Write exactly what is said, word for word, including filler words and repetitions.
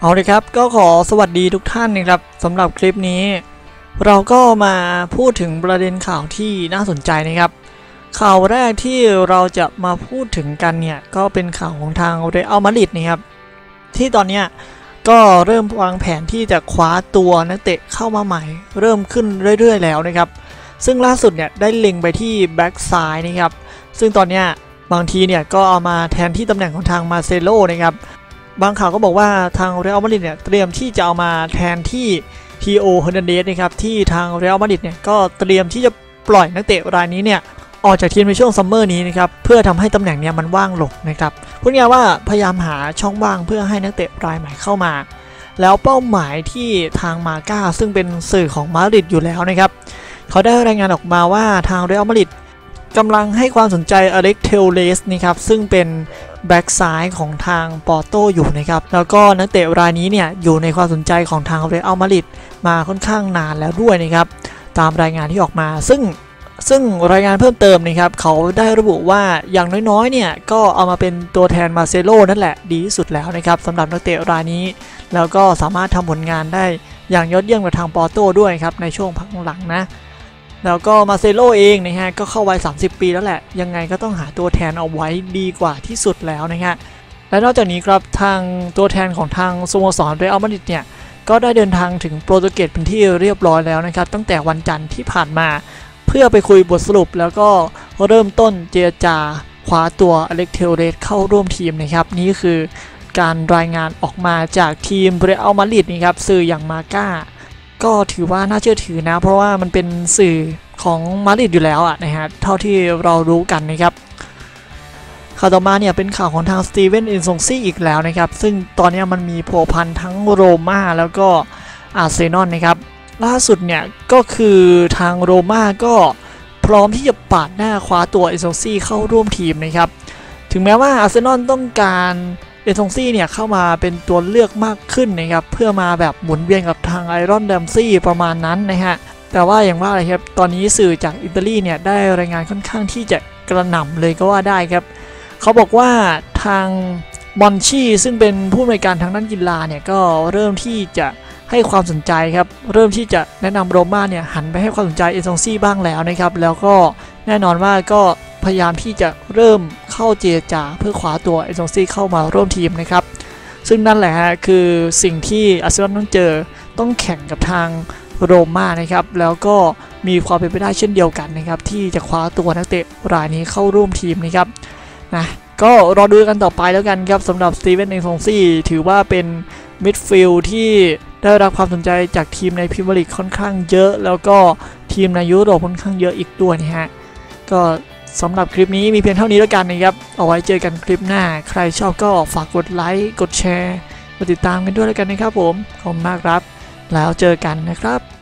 เอาเลยครับก็ขอสวัสดีทุกท่านนะครับสำหรับคลิปนี้เราก็มาพูดถึงประเด็นข่าวที่น่าสนใจนะครับข่าวแรกที่เราจะมาพูดถึงกันเนี่ยก็เป็นข่าวของทางเรอัลมาดริดนะครับที่ตอนนี้ก็เริ่มวางแผนที่จะคว้าตัวนักเตะเข้ามาใหม่เริ่มขึ้นเรื่อยๆแล้วนะครับซึ่งล่าสุดเนี่ยได้เล็งไปที่แบ็กซ้ายนะครับซึ่งตอนนี้บางทีเนี่ยก็เอามาแทนที่ตำแหน่งของทางมาเซโลนะครับบางข่าวก็บอกว่าทางเรอัลมาดริดเนี่ยเตรียมที่จะเอามาแทนที่ทีโอเฮอร์นันเดสนะครับที่ทางเรอัลมาดริดเนี่ยก็เตรียมที่จะปล่อยนักเตะรายนี้เนี่ยออกจากทีมในช่วงซัมเมอร์นี้นะครับเพื่อทำให้ตำแหน่งเนี่ยมันว่างลงนะครับพูดง่ายว่าพยายามหาช่องว่างเพื่อให้นักเตะรายใหม่เข้ามาแล้วเป้าหมายที่ทางมาก้าซึ่งเป็นสื่อของมาดริดอยู่แล้วนะครับเขาได้รายงานออกมาว่าทางเรอัลมาดริดกำลังให้ความสนใจอเล็กเทลเลสนะครับซึ่งเป็นแบ็กซ้ายของทางปอร์โตอยู่นะครับแล้วก็นักเตะรายนี้เนี่ยอยู่ในความสนใจของทางเรอัลมาดริดมาค่อนข้างนานแล้วด้วยนะครับตามรายงานที่ออกมาซึ่งซึ่งรายงานเพิ่มเติมนะครับเขาได้ระบุว่าอย่างน้อยๆเนี่ยก็เอามาเป็นตัวแทนมาเซโลนั่นแหละดีที่สุดแล้วนะครับสำหรับนักเตะรายนี้แล้วก็สามารถทำผลงานได้อย่างยอดเยี่ยมกับทางปอร์โตด้วยครับในช่วงพักหลังนะแล้วก็มาเซโลเองนะฮะก็เข้าวัยสามสิบปีแล้วแหละยังไงก็ต้องหาตัวแทนเอาไว้ดีกว่าที่สุดแล้วนะฮะและนอกจากนี้ครับทางตัวแทนของทางสโมสรเรอัลมาดริดเนี่ยก็ได้เดินทางถึงโปรตุเกสเป็นที่เรียบร้อยแล้วนะครับตั้งแต่วันจันทร์ที่ผ่านมาเพื่อไปคุยบทสรุปแล้วก็เริ่มต้นเจรจาคว้าตัวอเล็กเทลเรสเข้าร่วมทีมนะครับนี่คือการรายงานออกมาจากทีมเรอัลมาดริดนะครับสื่ออย่างมาก้าก็ถือว่าน่าเชื่อถือนะเพราะว่ามันเป็นสื่อของมาดริดอยู่แล้วอ่ะนะฮะเท่าที่เรารู้กันนะครับข่าวต่อมาเนี่ยเป็นข่าวของทางสตีเวนอินซงซี่อีกแล้วนะครับซึ่งตอนนี้มันมีผัวพันทั้งโรม่าแล้วก็อาร์เซนอลนะครับล่าสุดเนี่ยก็คือทางโรม่าก็พร้อมที่จะปาดหน้าคว้าตัวอินซงซี่เข้าร่วมทีมนะครับถึงแม้ว่าอาร์เซนอลต้องการเอซงซี่เนี่ยเข้ามาเป็นตัวเลือกมากขึ้นนะครับเพื่อมาแบบหมุนเวียนกับทางไอรอนแดมซี่ประมาณนั้นนะฮะแต่ว่าอย่างว่าอะไรครับตอนนี้สื่อจากอิตาลีเนี่ยได้รายงานค่อนข้างที่จะกระหน่ำเลยก็ว่าได้ครับเขาบอกว่าทางมอนชีซึ่งเป็นผู้อำนวยการทางด้านกีฬาเนี่ยก็เริ่มที่จะให้ความสนใจครับเริ่มที่จะแนะนำโรม่าเนี่ยหันไปให้ความสนใจเอซงซี่บ้างแล้วนะครับแล้วก็แน่นอนว่าก็พยายามที่จะเริ่มเข้าเจรจาเพื่อคว้าตัวเอซงซี่เข้ามาร่วมทีมนะครับซึ่งนั่นแหละฮะคือสิ่งที่อาร์เซนอลต้องเจอต้องแข่งกับทางโรม่านะครับแล้วก็มีความเป็นไปได้เช่นเดียวกันนะครับที่จะคว้าตัวนักเตะรายนี้เข้าร่วมทีมนะครับนะก็รอดูกันต่อไปแล้วกันครับสำหรับสตีเวนเอซงซี่ถือว่าเป็นมิดฟิลด์ที่ได้รับความสนใจจากทีมในพรีเมียร์ลีกค่อนข้างเยอะแล้วก็ทีมในยุโรปค่อนข้างเยอะอีกด้วยนะฮะก็สำหรับคลิปนี้มีเพียงเท่านี้แล้วกันนะครับเอาไว้เจอกันคลิปหน้าใครชอบก็ฝากกดไลค์กดแชร์กดติดตามกันด้วยแล้วกันนะครับผมขอบคุณมากครับแล้วเจอกันนะครับ